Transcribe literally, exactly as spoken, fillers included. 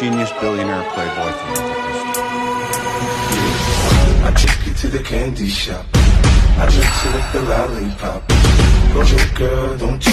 genius, billionaire, playboy, philanthropist. I take you to the candy shop. I just select the lollipop. Go, girl, don't you